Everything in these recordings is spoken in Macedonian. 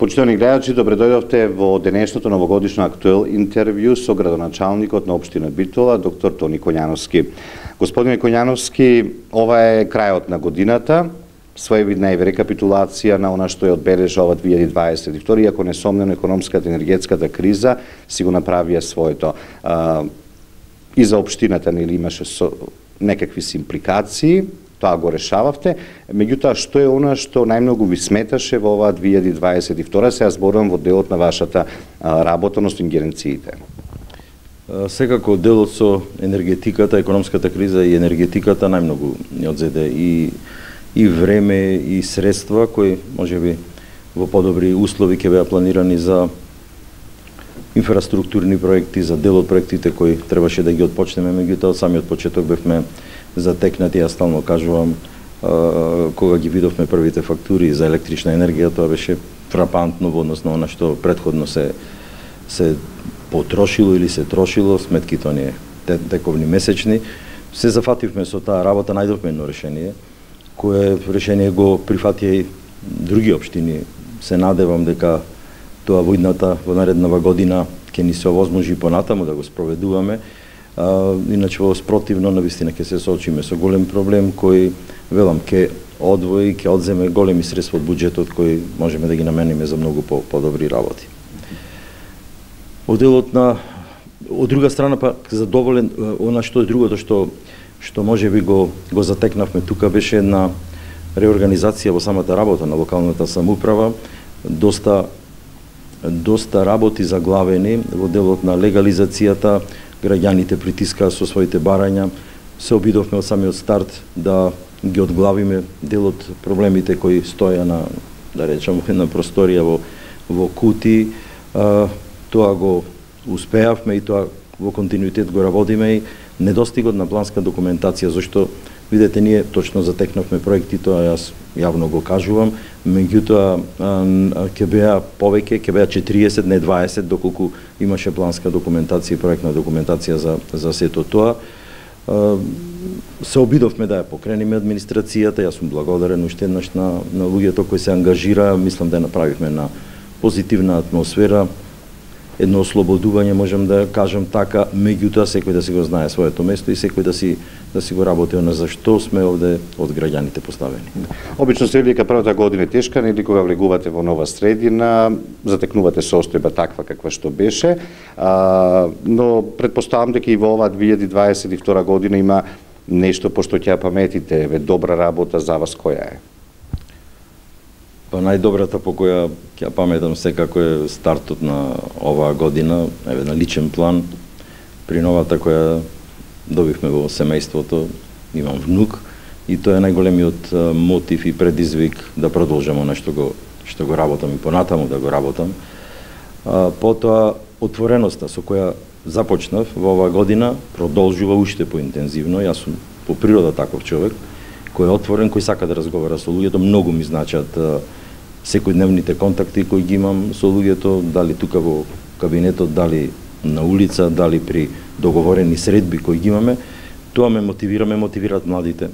Почитувани гледачи, добре дојдовте во денешното новогодишно актуел интервју со градоначалникот на општина Битола, доктор Тони Коњановски. Господине Коњановски, ова е крајот на годината, своевидна е рекапитулација на она што е одбележа ова 2022, иако несомнено економската и енергетската криза си го направија своето. И за општината нели имаше некакви импликации, тоа го решававте, меѓутоа што е она што најмногу ви сметаше во оваа 2022, се зборувам во делот на вашата работа, односно ингеренциите? Секако делот со енергетиката, економската криза и енергетиката најмногу ни одзеде и време и средства кои можеби во подобри услови ќе беа планирани за инфраструктурни проекти, за дел од проектите кои требаше да ги отпочнеме, меѓутоа од самиот почеток бевме затекнати, јас стално кажувам, кога ги видовме првите фактури за електрична енергија, тоа беше фрапантно во однос на она што претходно се потрошило или се трошило, сметките оние тековни месечни. Се зафативме со таа работа, најдовме едно решение, кое решение го прифатија и други општини. Се надевам дека тоа во нареднава година ќе ни се овозможи понатаму да го спроведуваме. Иначе во спротивно навистина ќе се соочиме со голем проблем кој, велам, ќе одвои, ќе одземе големи средства од буџетот кои можеме да ги намениме за многу подобри работи. Од друга страна пак задоволен, она што е другото што можеби го затекнавме тука беше една реорганизација во самата работа на локалната самоуправа, доста работи заглавени во делот на легализацијата, граѓаните притискаа со своите барања. Се обидовме од самиот старт да ги одглавиме дел од проблемите кои стоја на, да речем, една просторија во кути. Тоа го успеавме и тоа во континуитет го работиме и недостигот на планска документација, зашто видете ние точно затекнавме проекти, тоа јас јавно го кажувам, меѓутоа ќе беа повеќе, ќе беа 40, не 20, доколку имаше планска документација и проектна документација за сето тоа. Се обидовме да ја покрениме администрацијата, јас сум благодарен уште еднаш на луѓето кои се ангажира, мислам да ја направивме на позитивна атмосфера, едно ослободување, можам да кажам така, меѓутоа секој да си го знае своето место и секој да си го работи на зашто сме овде од граѓаните поставени. Обично се вели дека првата година е тешка, нели кога влегувате во нова средина, затекнувате состојба таква каква што беше, но предпоставам дека и во оваа 2022 година има нешто пошто ќе паметите, добра работа за вас која е? Па најдобрата по која ќе паметам секако е стартот на оваа година, на личен план, при новата која добивме во семејството, имам внук, и тоа е најголемиот мотив и предизвик да продолжам она што го работам и понатаму да го работам. Потоа отвореноста со која започнав во оваа година продолжува уште поинтензивно. Јас сум по природа таков човек кој е отворен, кој сака да разговара со луѓето, многу ми значат секојдневните контакти кои ги имам со луѓето, дали тука во кабинетот, дали на улица, дали при договорени средби кои ги имаме. Тоа ме мотивираат младите.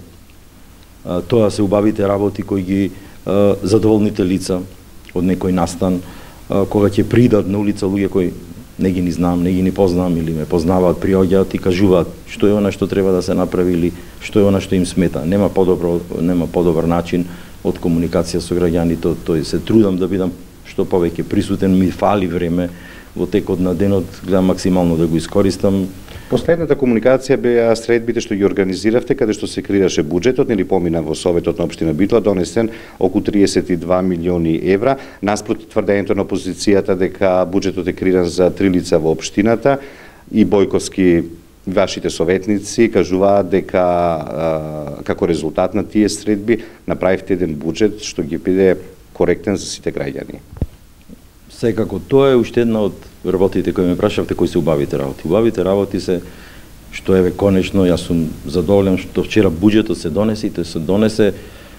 Тоа се убавите работи кои ги задоволните лица од некој настан, кога ќе придат на улица луѓе кои не ги ни знам, не ги ни познам или ме познаваат, приоѓаат и кажуваат што е она што треба да се направи или што е она што им смета. Нема подобар начин од комуникација со граѓаните, тој се трудам да бидам што повеќе присутен, ми фали време во текот на денот, гледам максимално да го искористам. Последната комуникација беа средбите што ги организиравте, каде што се креираше буџетот, нели помина во Советот на општина Битола, донесен околу 32 милиони евра, наспроти тврдењето на опозицијата дека буџетот е креиран за 3 лица во општината и Бојковски, вашите советници кажуваат дека како резултат на тие средби направивте еден буџет што ги биде коректен за сите граѓани. Секако тоа е уште една од работите кои ме прашавте, кои се убавите работи. Убавите работи се што еве конечно јас сум задоволен што вчера буџетот се донесе и тој се донесе,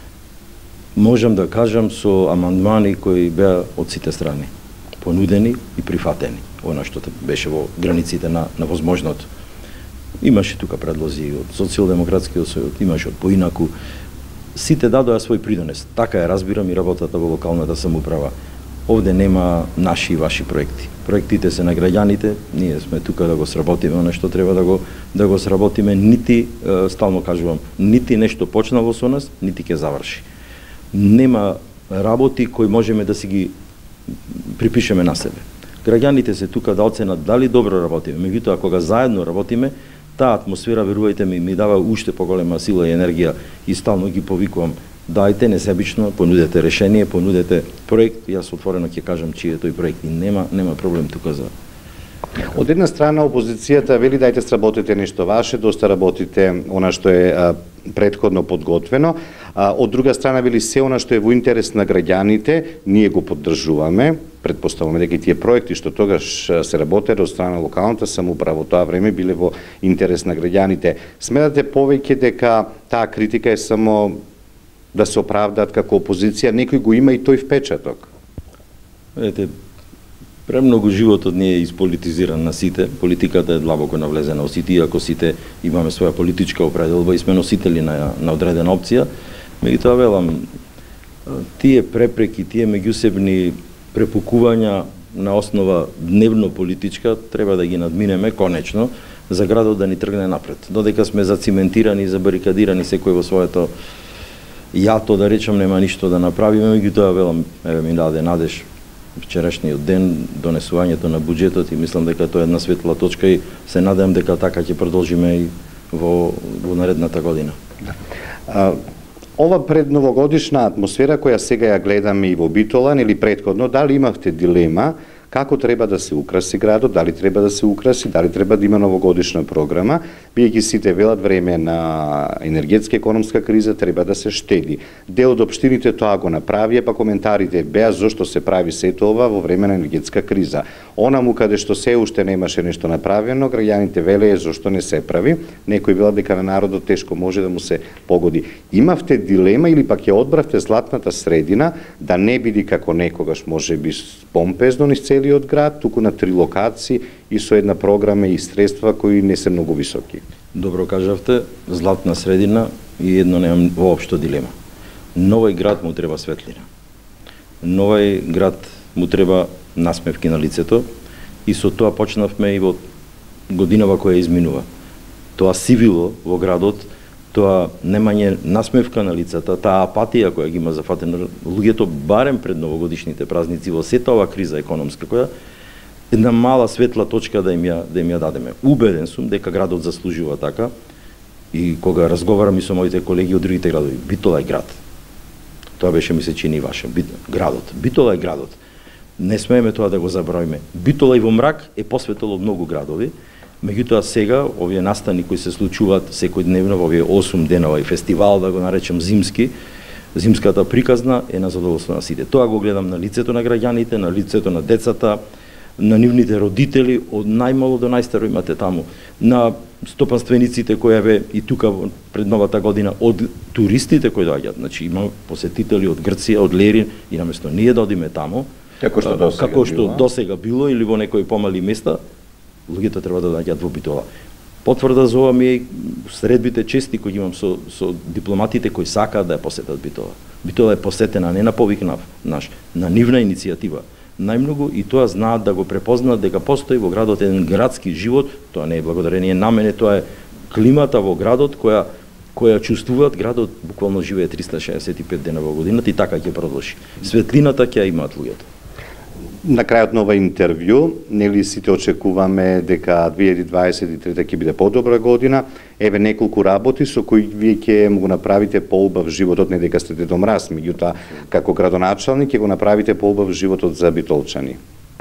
можам да кажам, со амандмани кои беа од сите страни понудени и прифатени. Она што беше во границите на возможното. Имаше тука предлози од Социјалдемократскиот сојуз, имаше од поинаку. Сите дадоа свој придонес. Така ја разбирам и работата во локалната самоуправа. Овде нема наши и ваши проекти. Проектите се на граѓаните, ние сме тука да го сработиме оно што треба да го сработиме, нити, стално кажувам, нити нешто почнало со нас, нити ќе заврши. Нема работи кои можеме да си ги припишеме на себе. Граѓаните се тука да оценат дали добро работиме, меѓутоа кога заедно работиме, таа атмосфера, верувајте ми дава уште поголема сила и енергија и стално ги повикувам: дајте несебично, понудете решение, понудете проект, јас отворено ќе кажам чиј е тој проект и нема проблем тука за. Од една страна опозицијата вели дајте сработите нешто ваше, доста работите она што е претходно подготвено, од друга страна вели се она што е во интерес на граѓаните, ние го поддржуваме. Предпоставуваме дека и тие проекти што тогаш се работеле од страна на локалната самоуправа во тоа време биле во интерес на граѓаните. Сметате повеќе дека таа критика е само да се оправдаат како опозиција, некој го има и тој впечаток? Видете, премногу животот не е исполитизиран на сите, политиката е длабоко навлезена во сите, иако сите имаме своја политичка определба и сме носители на одредена опција, меѓутоа велам, тие препреки, тие меѓусебни препукувања на основа дневно политичка треба да ги надминеме конечно за градот да ни тргне напред. Додека сме зациментирани, забарикадирани секој во своето јато, да речам, нема ништо да направиме, меѓутоа велам, еве ми даде надеж вчерашниот ден, донесувањето на буџетот и мислам дека тоа е една светла точка и се надевам дека така ќе продолжиме и во наредната година. Ова предновогодишна атмосфера која сега ја гледаме и во Битола, нели претходно, дали имавте дилема како треба да се украси градот, дали треба да се украси, дали треба да има новогодишна програма, биејќи сите велат време на енергетска економска криза треба да се штеди. Дел од општините тоа го направија, па коментарите беа зошто се прави сето ова во време на енергетска криза. Онаму каде што се уште немаше нешто направено, граѓаните велеа зошто не се прави. Некои велат дека на народот тешко може да му се погоди. Имавте дилема или пак ја одбравте златната средина да не биде како некогаш можеби помпезно низ целиот град, туку на 3 локации и со една програма и средства кои не се многу високи. Добро кажавте, златна средина и едно немам воопшто дилема. Новој град му треба светлина. Новој град му треба насмевки на лицето и со тоа почнавме и во годинава која изминува. Тоа сивило во градот, тоа немање насмевка на лицата, таа апатија која ги има зафатено луѓето барем пред новогодишните празници во сета ова криза економска која една мала светла точка да им ја дадеме. Убеден сум дека градот заслужува така и кога разговарам и со моите колеги од другите градови, Битола е град. Тоа беше ми се чини ваше, градот. Битола е градот. Не смееме тоа да го забравиме. Битола и во мрак е посветило многу градови, меѓутоа сега овие настани кои се случуваат секојдневно во овие 8 денова и фестивал, да го наречем зимски, зимската приказна е на задоволство на сите. Тоа го гледам на лицето на граѓаните, на лицето на децата, на нивните родители, од најмало до најстаро имате таму, на стопанствениците кои еве и тука пред новата година, од туристите кои доаѓаат, значи има посетители од Грција, од Лерин и наместо ние да одиме таму, како што досега било или во некои помали места, луѓето треба да доаѓаат во Битола. Потврда за ова ми е средбите чести кои имам со дипломатите кои сакаат да ја посетат Битола. Битола е посетена не на повик наш, на нивна иницијатива. Најмногу и тоа знаат да го препознаат дека постои во градот еден градски живот, тоа не е благодарение на мене, тоа е климата во градот која чувствуваат, градот буквално живее 365 дена во годината и така ќе продолжи. Светлината ќе ја имаат луѓето. На крајот на ова интервју, нели сите очекуваме дека 2023 ќе биде подобра година, еве неколку работи со кои вие ќе му го направите поубав животот, не дека сте Дедо Мраз, меѓутоа како градоначалник ќе го направите поубав животот за битолчани.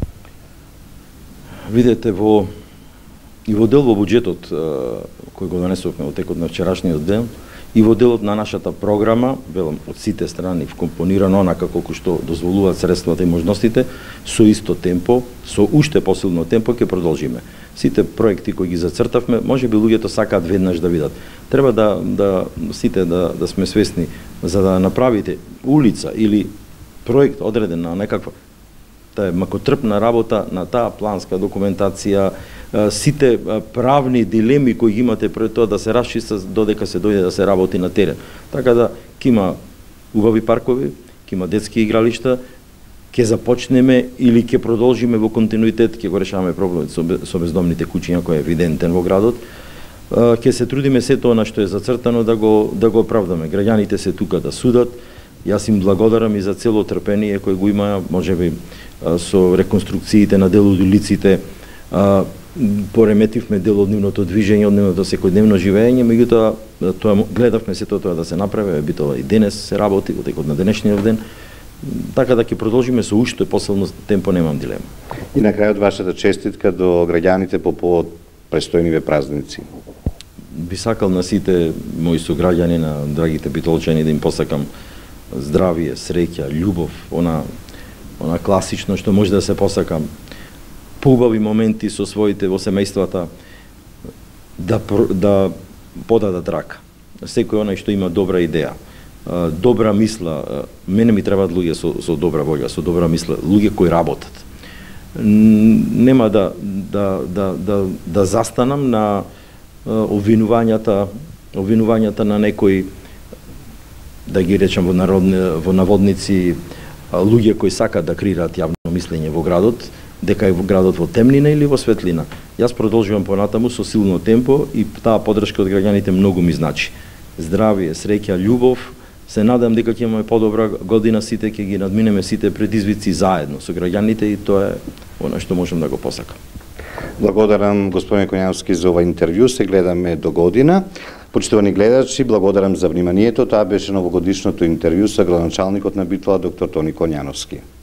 Видете, и во дел во буџетот кој го донесовме во текот на вчерашниот ден, и во делот на нашата програма, велам, од сите страни вкомпонирано онака колку што дозволуваат средствата и можностите, со исто темпо, со уште посилно темпо ќе продолжиме. Сите проекти кои ги зацртавме, можеби луѓето сакаат веднаш да видат. Треба сите да сме свесни, за да направите улица или проект одреден на некаква таа макотрпна работа на таа планска документација, сите правни дилеми кои ги имате пред тоа да се расчистат додека се дојде да се работи на терен. Така да ќе има убави паркови, ќе има детски игралишта, ќе започнеме или ќе продолжиме во континуитет, ќе го решаваме проблемот со бездомните куќиња кој е евидентен во градот. Ќе се трудиме сето она што е зацртано да го оправдаме. Граѓаните се тука да судат. Јас им благодарам и за цело трпение кој го има, можеби со реконструкциите на дел од улиците. Пореметивме дел од нивното движење, од нивното секојдневно живење, меѓутоа тоа гледавме сето тоа да се направи, битола и денес се работи во текот на денешниот ден. Така да ќе продолжиме со уште посилно темпо, немам дилема. И на крајот вашата честитка до граѓаните по повод престојниве празници. Би сакал на сите мои сограѓани, на драгите битолчани да им посакам здравие, среќа, љубов, она класично што може да се посакам. Поубави моменти со своите во семејствата, да подадат рака. Секој онај што има добра идеја, добра мисла, мене ми требаат луѓе со добра волја, со добра мисла, луѓе кои работат. Нема да застанам на обвинувањата на некои, да ги речам во наводници, луѓе кои сакаат да креираат јавно мислење во градот, дека е во градот во темнина или во светлина. Јас продолжувам понатаму со силно темпо и таа поддршка од граѓаните многу ми значи. Здравие, среќа, љубов. Се надам дека ќе имаме подобра година сите, ќе ги надминеме сите предизвици заедно со граѓаните и тоа е она што можам да го посакам. Благодарам господине Коњановски за ова интервју, се гледаме до година. Почитувани гледачи, благодарам за вниманието. Тоа беше новогодишното интервју со градоначалникот на Битола доктор Тони Коњановски.